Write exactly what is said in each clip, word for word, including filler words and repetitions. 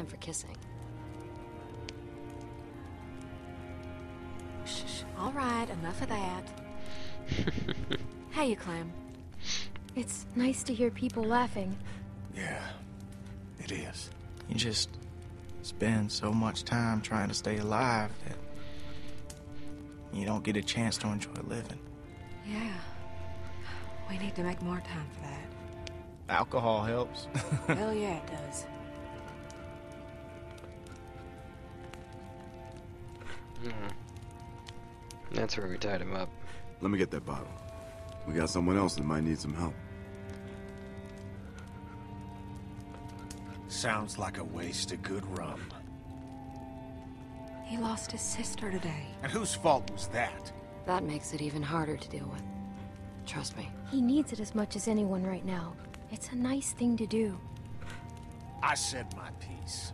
time for kissing. Shh, shh. All right, enough of that. Hey, you Clem. It's nice to hear people laughing. Yeah, it is. You just spend so much time trying to stay alive that you don't get a chance to enjoy living. Yeah. We need to make more time for that. Alcohol helps. Hell yeah, it does. Hmm. That's where we tied him up. Let me get that bottle. We got someone else that might need some help. Sounds like a waste of good rum. He lost his sister today. And whose fault was that? That makes it even harder to deal with. Trust me. He needs it as much as anyone right now. It's a nice thing to do. I said my piece.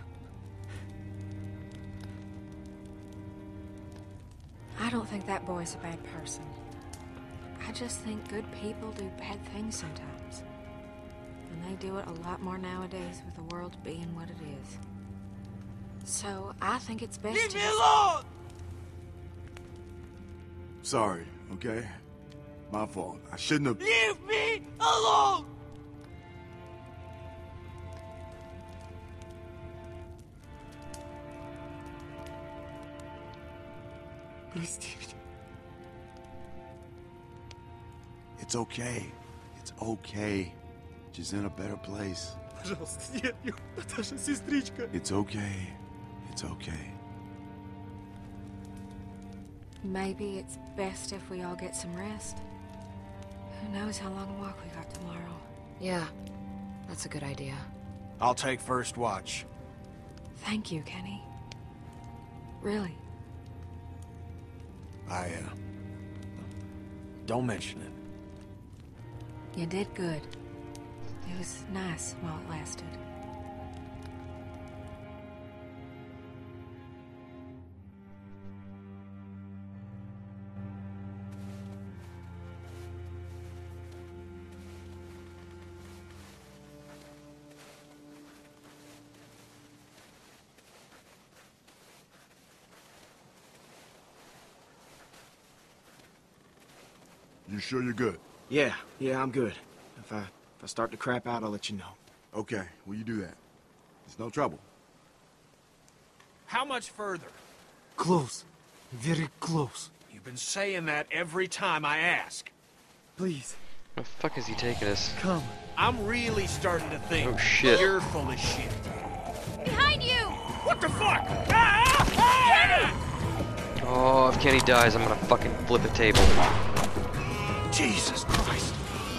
I don't think that boy's a bad person. I just think good people do bad things sometimes. And they do it a lot more nowadays with the world being what it is. So, I think it's best Leave to me just- alone! Sorry, okay? My fault. I shouldn't have... Leave me alone! It's okay. It's okay. She's in a better place. It's okay. It's okay. Maybe it's best if we all get some rest. Who knows how long a walk we got tomorrow. Yeah, that's a good idea. I'll take first watch. Thank you, Kenny. Really. I, uh... don't mention it. You did good. It was nice while it lasted. You sure you're good? Yeah, yeah, I'm good. If I if I start to crap out, I'll let you know. Okay, will you do that? It's no trouble. How much further? Close. Very close. You've been saying that every time I ask. Please, Where the fuck is he taking us? come. I'm really starting to think Oh, shit. you're full of shit. Behind you! What the fuck? Ah! Ah! Oh, if Kenny dies, I'm gonna fucking flip a table. Jesus Christ.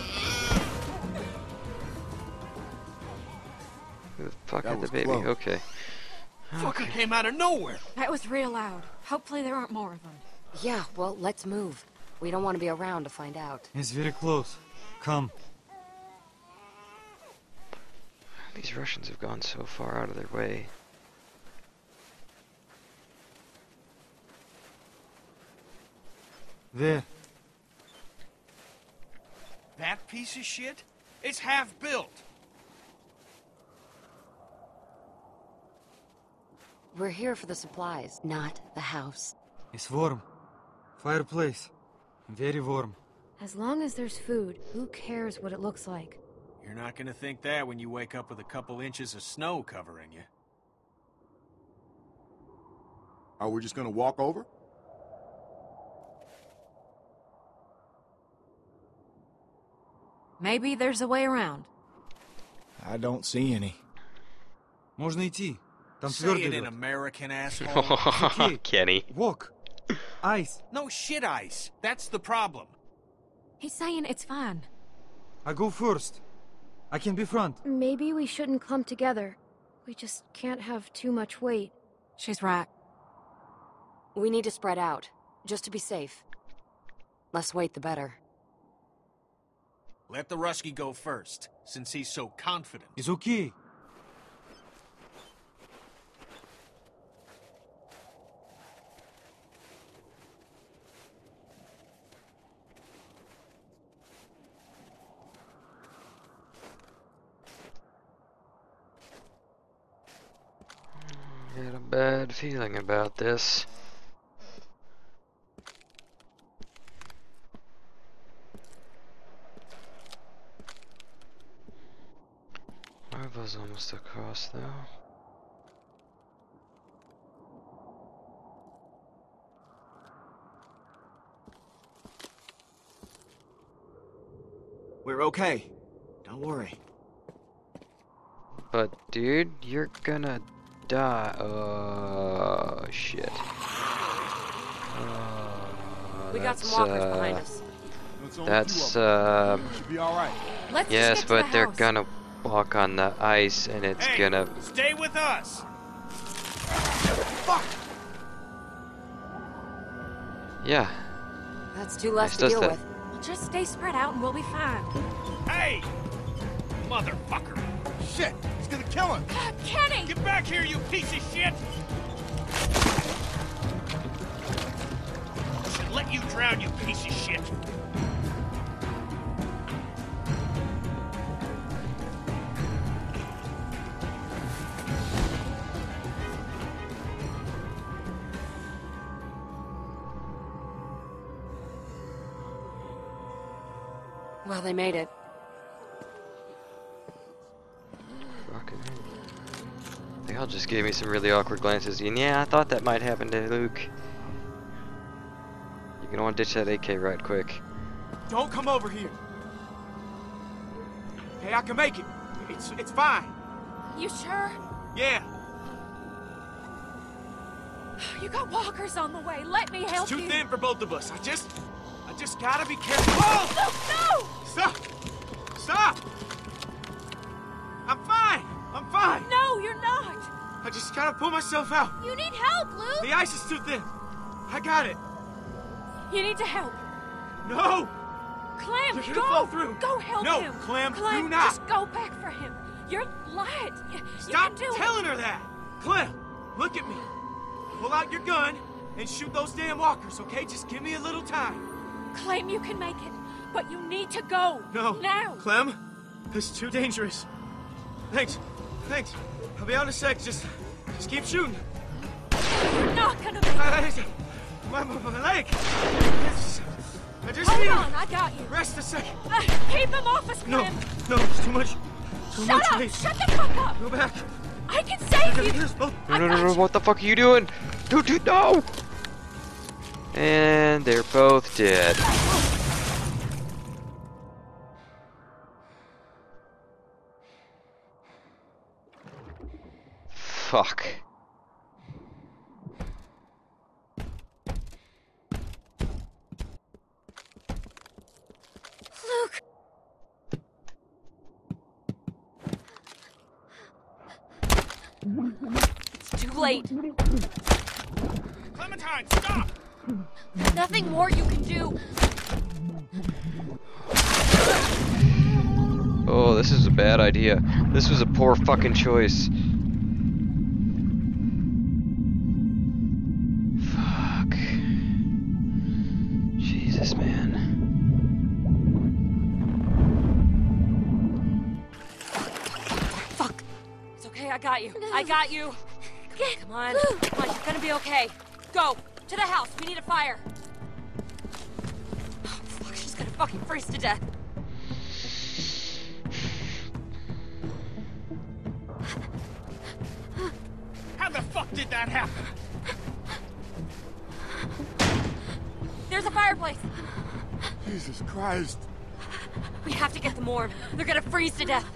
Who the fuck That had the was baby? close. Okay. Fucker came out of nowhere. That was real loud. Hopefully there aren't more of them. Yeah, well, let's move. We don't want to be around to find out. It's very close. Come. These Russians have gone so far out of their way. There. That piece of shit? It's half built. We're here for the supplies, not the house. It's warm. Fireplace. Very warm. As long as there's food, who cares what it looks like? You're not gonna think that when you wake up with a couple inches of snow covering you. Are we just gonna walk over? Maybe there's a way around. I don't see any. Можно идти. Там Say твердо it in лед. American, asshole. okay. Kenny. Walk. Ice. No shit ice. That's the problem. He's saying it's fine. I go first. I can be front. Maybe we shouldn't clump together. We just can't have too much weight. She's right. We need to spread out, just to be safe. Less weight, the better. Let the Rusky go first, since he's so confident. It's okay. bad feeling about this. I was almost across though. We're okay. Don't worry. But dude, you're gonna die. Oh shit. Uh, We got some that's, walkers uh, behind us. That's uh Should be all right. Let's yes, just get to but the they're house. gonna walk on the ice and it's Hey, gonna stay with us. yeah. That's two less Nice, to does deal that. with. Well, just stay spread out and we'll be fine. Hey, motherfucker! Shit! He's gonna kill him! Uh, Kenny! Get back here, you piece of shit! Should let you drown, you piece of shit. Well, they made it. Fucking hell. They all just gave me some really awkward glances, and yeah, I thought that might happen to Luke. You're gonna want to ditch that A K right quick. Don't come over here. Hey, I can make it. It's it's fine. You sure? Yeah. You got walkers on the way. Let me help It's too you. thin for both of us. I just I just gotta be careful. Oh! Luke, no! Stop! Stop! I'm fine. I'm fine. No, you're not. I just gotta pull myself out. You need help, Luke. The ice is too thin. I got it. You need to help. No! Clem, You're gonna go. fall through. Go help No, him. Clem, Clem, do not. just go back for him. You're light. You, Stop you can do telling her that! Clem, look at me. Pull out your gun and shoot those damn walkers, okay? Just give me a little time. it. Clem, you can make it. But you need to go. No. Now. Clem, this is too dangerous. Thanks. Thanks. I'll be out in a sec. Just, just keep shooting. You're not gonna make it. I, my, my, my leg. It's- I just Hold need on, to I got you. rest a second. Uh, keep him off us, No, Clem. no, it's too much. Too Shut much up. weight. Shut the fuck up. Go back. I can You're save gonna you. get us both. No, no, no, no, what the fuck are you doing? Dude, dude, no! And they're both dead. Fuck. Luke! It's too late. Clementine, stop! Nothing more you can do. Oh, this is a bad idea. This was a poor fucking choice. Fuck. Jesus, man. Fuck. It's okay, I got you. I got you. Come on, come on, you're gonna be okay. Go, to the house, we need a fire. Oh, fuck, she's gonna fucking freeze to death. How the fuck did that happen? There's a fireplace. Jesus Christ. We have to get them warm. They're gonna freeze to death.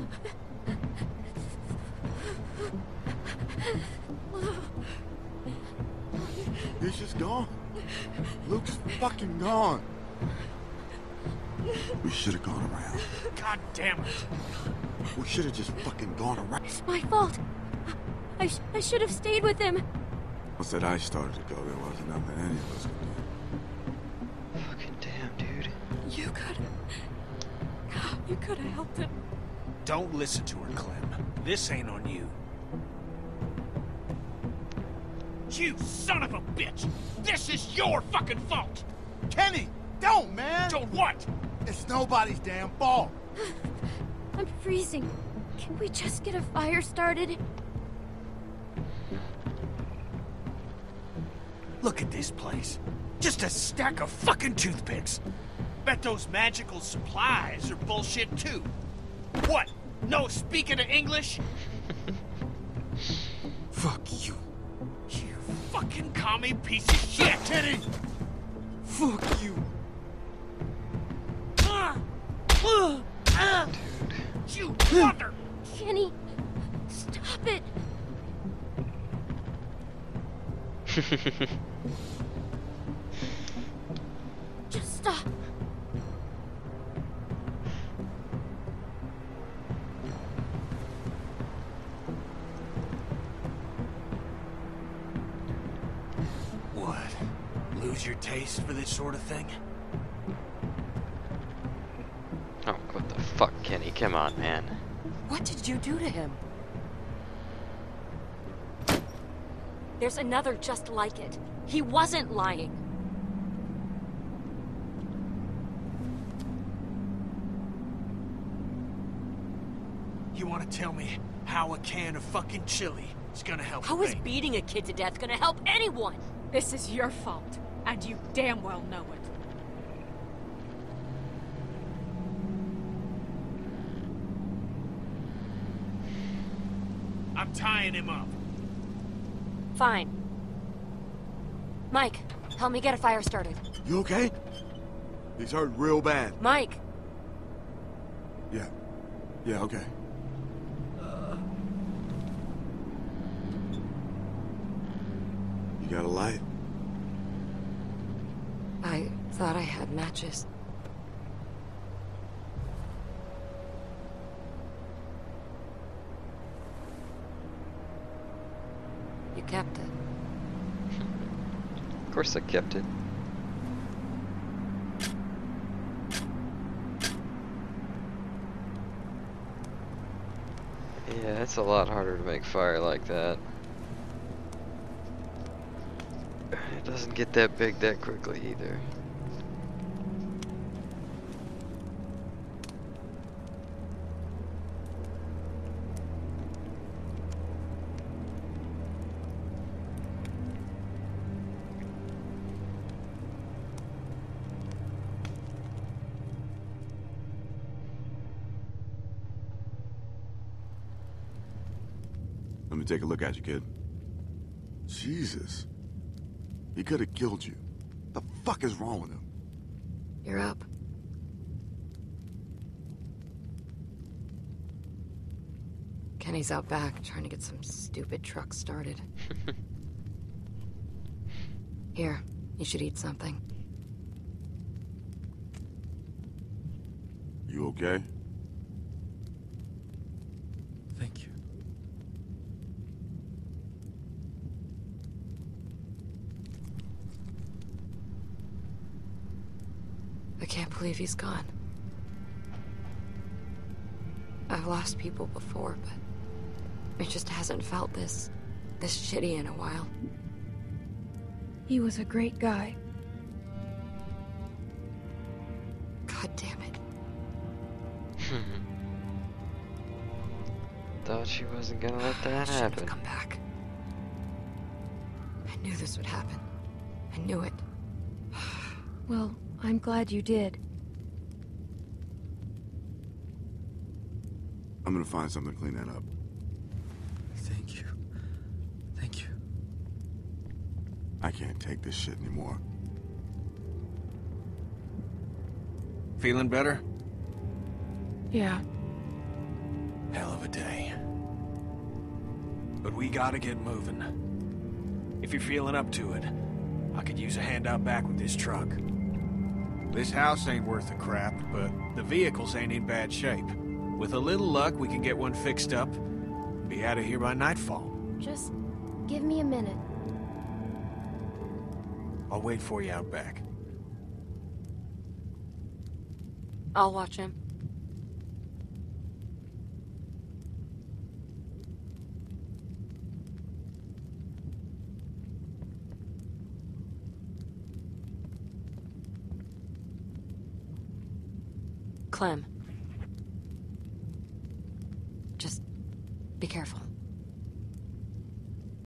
He's just gone. Luke's fucking gone. We should have gone around. God damn it. We should have just fucking gone around. It's my fault. I, sh I should have stayed with him. Once that ice started to go, there wasn't nothing any of us could do. Fucking damn, dude. You could. You could have helped him. Don't listen to her, Clem. This ain't on you. You son of a bitch! This is your fucking fault! Kenny, don't, man! Don't what? It's nobody's damn fault. I'm freezing. Can we just get a fire started? Look at this place. Just a stack of fucking toothpicks. Bet those magical supplies are bullshit too. What? No speaking of English? Fuck you. You fucking commie piece of shit! Teddy! Fuck you. Uh, uh, uh, you mother! Kenny, stop it. Just stop. What? Lose your taste for this sort of thing? Oh, what the fuck, Kenny? Come on, man. What did you do to him? There's another just like it. He wasn't lying. You want to tell me how a can of fucking chili is gonna help How me? is beating a kid to death gonna help anyone? This is your fault, and you damn well know it. I'm tying him up. Fine. Mike, help me get a fire started. You okay? He's hurt real bad. Mike! Yeah. Yeah, okay. You got a light? I thought I had matches. You kept it. Of course I kept it. Yeah, it's a lot harder to make fire like that. It doesn't get that big that quickly either. Let me take a look at you, kid. Jesus. He could have killed you. The fuck is wrong with him? You're up. Kenny's out back trying to get some stupid truck started. Here, you should eat something. You okay? Thank you. I can't believe he's gone. I've lost people before, but it just hasn't felt this, this shitty in a while. He was a great guy. God damn it. Thought she wasn't gonna let that I shouldn't happen. have come back. I knew this would happen. I knew it. Well, I'm glad you did. I'm gonna find something to clean that up. Thank you. Thank you. I can't take this shit anymore. Feeling better? Yeah. Hell of a day. But we gotta get moving. If you're feeling up to it, I could use a hand out back with this truck. This house ain't worth a crap, but the vehicles ain't in bad shape. With a little luck, we can get one fixed up and be out of here by nightfall. Just give me a minute. I'll wait for you out back. I'll watch him. Clem.